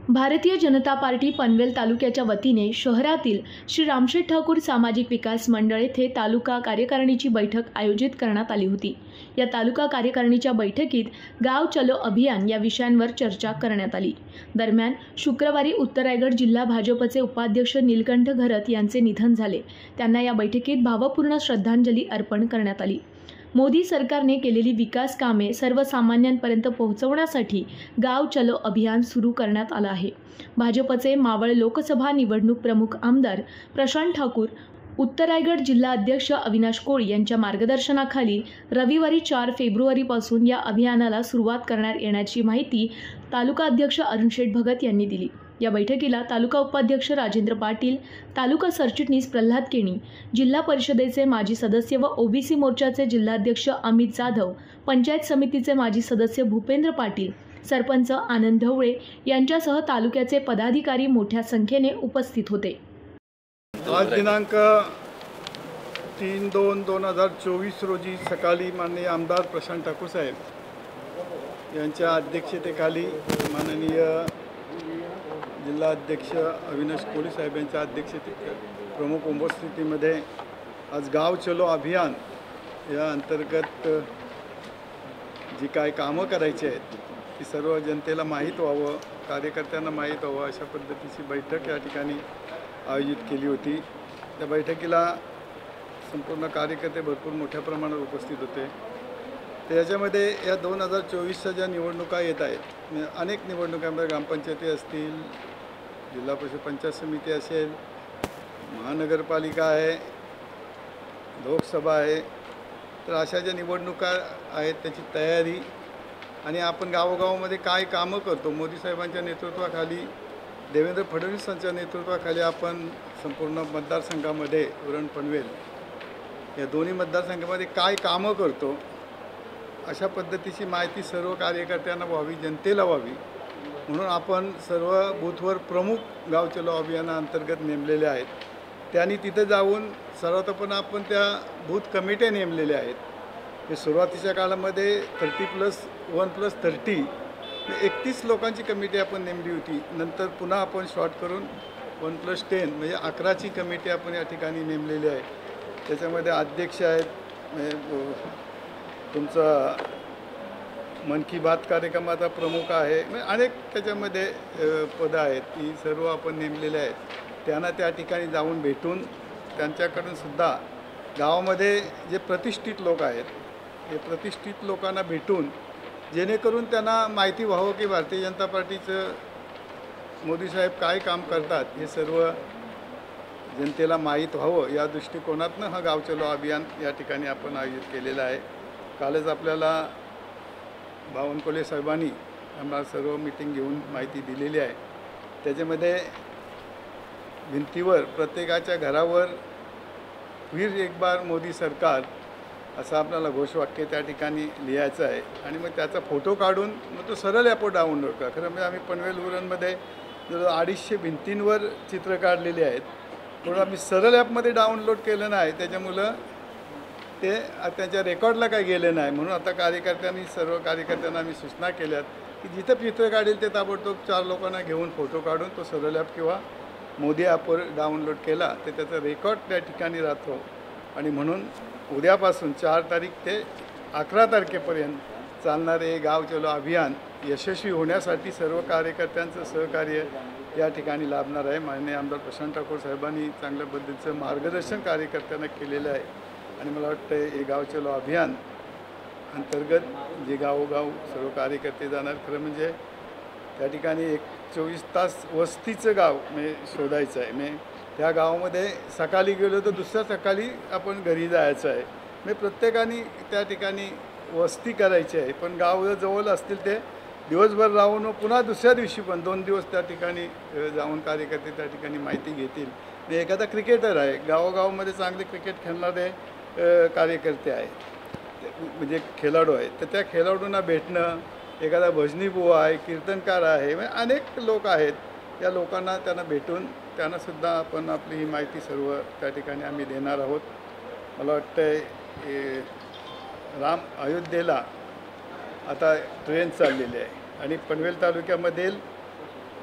Bharatiya Janata party Panvel तालुक्याच्या वतीने शहरातील श्री रामशेठ ठाकूर सामाजिक विकास मंडळ येथे तालुका कार्यकारिणीची बैठक आयोजित करण्यात आली होती। या तालुका कार्यकारिणीच्या बैठकीत गाव चलो अभियान या विषयांवर चर्चा करण्यात आली। दरम्यान शुक्रवारी उत्तर रायगड जिल्हा भाजपचे उपाध्यक्ष नीलकंठ घरत यांचे निधन झाले। त्यांना या बैठकीत भावपूर्ण श्रद्धांजली अर्पण करण्यात आली। मोदी सरकारने केलेली विकास कामे सर्वसामान्यांपर्यंत पोहोचवण्यासाठी गाव चलो अभियान सुरू करण्यात आलं आहे। भाजपचे मावळ लोकसभा निवडणूक प्रमुख आमदार प्रशांत ठाकूर, उत्तर रायगड जिल्हा अध्यक्ष अविनाश कोळी यांच्या मार्गदर्शनाखाली रविवारी 4 फेब्रुवारीपासून या अभियानाला सुरुवात करण्यात येण्याची माहिती तालुका अध्यक्ष अरुणशेठ भगत यांनी दिली। या बैठकीला तालुका उपाध्यक्ष राजेंद्र पाटील, तालुका सरचिटणीस प्रल्हाद केणी, जिल्हा परिषदेचे माजी सदस्य व ओबीसी मोर्चाचे जिल्हाध्यक्ष अमित जाधव, पंचायत समितीचे माजी सदस्य भूपेंद्र पाटील, सरपंच आनंद ढवळे यांच्यासह तालुक्याचे पदाधिकारी मोठ्या संख्येने उपस्थित होते। आज दिनांक 3/2/2024 रोजी सकाळी माननीय आमदार प्रशांत ठाकूर साहेब यांच्या अध्यक्षतेखाली माननीय जिल्हा अध्यक्ष अविनाश कोळी साहेब यांच्या अध्यक्षतेत प्रमुख उपस्थितीमध्ये आज गाव चलो अभियान या अंतर्गत जी काय कामं करायची आहेत ती सर्व जनतेला माहीत व्हावं, कार्यकर्त्यांना माहीत व्हावं अशा पद्धतीची बैठक या ठिकाणी आयोजित केली होती। त्या बैठकीला संपूर्ण कार्यकर्ते भरपूर मोठ्या प्रमाणात उपस्थित होते। त्याच्यामध्ये या 2024च्या ज्या निवडणुका येत आहेत, अनेक निवडणुकांमध्ये ग्रामपंचायती असतील, जिल्हा परिषद पंचायत समिती असेल, महानगरपालिका आहे, लोकसभा आहे, तर अशा ज्या निवडणुका आहेत त्याची तयारी आणि आपण गावोगावामध्ये काय कामं करतो, मोदी साहेबांच्या नेतृत्वाखाली, देवेंद्र फडणवीसांच्या नेतृत्वाखाली आपण संपूर्ण मतदारसंघामध्ये उरण पनवेल या दोन्ही मतदारसंघामध्ये काय कामं करतो अशा पद्धतीची माहिती सर्व कार्यकर्त्यांना व्हावी, जनतेला व्हावी म्हणून आपण सर्व बूथवर प्रमुख गाव चलो अभियानाअंतर्गत नेमलेले आहेत। त्यांनी तिथे जाऊन सर्वतोपरी आपण त्या बूथ कमिट्या नेमलेल्या आहेत। हे सुरुवातीच्या काळामध्ये 30+1+30 31 लोकांची कमिटी आपण नेमली होती। नंतर पुन्हा आपण शॉर्ट करून 1+10 म्हणजे 11ची कमिटी आपण या ठिकाणी नेमलेली आहे। त्याच्यामध्ये अध्यक्ष आहेत, तुमचा मन की बात कार्यक्रमाचा प्रमुख आहे, म्हणजे अनेक त्याच्यामध्ये पदं आहेत, ती सर्व आपण नेमलेले आहेत। त्यांना त्या ठिकाणी जाऊन भेटून त्यांच्याकडून सुद्धा गावामध्ये जे प्रतिष्ठित लोक आहेत हे प्रतिष्ठित लोकांना भेटून जेणेकरून त्यांना माहिती व्हावं की भारतीय जनता पार्टीचं मोदी साहेब काय काम करतात हे सर्व जनतेला माहीत व्हावं या दृष्टिकोनातून हा गाव चलो अभियान या ठिकाणी आपण आयोजित केलेलं आहे। कालच आपल्याला बावनकुळे साहेबांनी आम्हाला सर्व मीटिंग घेऊन माहिती दिलेली आहे। त्याच्यामध्ये भिंतीवर प्रत्येकाच्या घरावर फिर एक बार मोदी सरकार असं आपल्याला घोषवाक्य त्या ठिकाणी लिहायचं आहे आणि मग त्याचा फोटो काढून मग तो सरळ ॲपवर डाउनलोड करा। खरं म्हणजे आम्ही पनवेल उरणमध्ये जवळ 250 भिंतींवर चित्र काढलेली आहेत, म्हणून आम्ही सरळ ॲपमध्ये डाउनलोड केलं नाही, त्याच्यामुळं ते त्यांच्या रेकॉर्डला काय गेलं नाही। म्हणून आता सर्व कार्यकर्त्यांना आम्ही सूचना केल्यात की जिथं चित्र काढेल ते ताबडतोब 4 लोकांना घेऊन फोटो काढून तो सरळ ॲप किंवा मोदी ॲपवर डाउनलोड केला तर त्याचा रेकॉर्ड त्या ठिकाणी राहतो आणि म्हणून उद्यापासून 4 तारीख ते 11 तारखेपर्यंत चालणारे गाव चलो अभियान यशस्वी होण्यासाठी सर्व कार्यकर्त्यांचं सहकार्य या ठिकाणी लाभणार आहे। माननीय आमदार प्रशांत ठाकूर साहेबांनी चांगल्या पद्धतीचं मार्गदर्शन कार्यकर्त्यांना केलेलं आहे आणि मला वाटतं हे गाव चलो अभियान अंतर्गत जे गावोगाव सर्व कार्यकर्ते जाणार, खरं म्हणजे त्या ठिकाणी 24 तास वस्तीचं गाव म्हणजे शोधायचं आहे। म्हणजे त्या गावामध्ये सकाळी गेलो तर दुसऱ्या सकाळी आपण घरी जायचं आहे, म्हणजे प्रत्येकाने त्या ठिकाणी वस्ती करायची आहे। पण गाव जवळ असतील ते दिवसभर राहून पुन्हा दुसऱ्या दिवशी पण 2 दिवस त्या ठिकाणी जाऊन कार्यकर्ते त्या ठिकाणी माहिती घेतील। एखादा क्रिकेटर आहे, गावोगावमध्ये चांगले क्रिकेट खेळणारे कार्यकर्ते आहेत, म्हणजे खेळाडू आहेत, तर त्या खेळाडूंना भेटणं, एखादा भजनी बुवा आहे, कीर्तनकार आहे, म्हणजे अनेक लोक आहेत, या लोकांना त्यांना भेटून त्यांनासुद्धा आपण आपली ही माहिती सर्व त्या ठिकाणी आम्ही देणार आहोत। मला वाटतं राम अयोध्येला आता ट्रेन चाललेली आहे आणि पनवेल तालुक्यामधील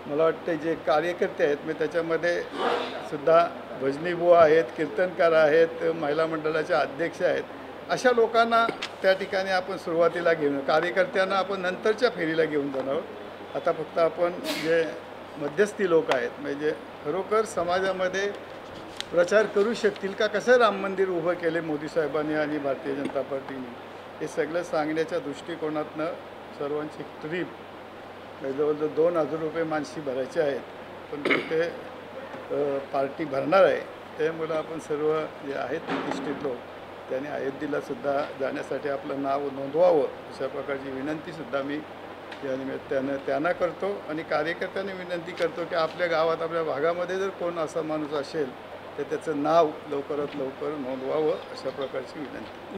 मला वाटतं जे कार्यकर्ते आहेत मी त्याच्यामध्ये सुद्धा भजनी बुवा आहेत, कीर्तनकार आहेत, महिला मंडळाच्या अध्यक्ष आहेत. अशा लोकांना त्या ठिकाणी आपण सुरुवातीला घेऊन कार्यकर्त्यांना आपण नंतरच्या फेरीला घेऊन जाणार आहोत. आता फक्त आपण जे मध्यस्थी लोक आहेत म्हणजे खरोखर समाजामध्ये प्रचार करू शकतील का, कसं राम मंदिर उभं केले मोदी साहेबांनी आणि भारतीय जनता पार्टीने, हे सगळं सांगण्याच्या दृष्टिकोनातनं सर्वांची ट्रीप जवळजवळ 2,000 रुपये मानसी भरायचे आहेत. पण ते पार्टी भरणार आहे. त्यामुळं आपण सर्व जे आहेत प्रतिष्ठित लोक त्यांनी अयोध्येलासुद्धा जाण्यासाठी आपलं नाव नोंदवावं अशा प्रकारची विनंतीसुद्धा मी या निमित्तानं त्यांना करतो. आणि कार्यकर्त्यांनी विनंती करतो की आपल्या गावात आपल्या भागामध्ये जर कोण असा माणूस असेल तर त्याचं नाव लवकरात लवकर नोंदवावं अशा प्रकारची विनंती.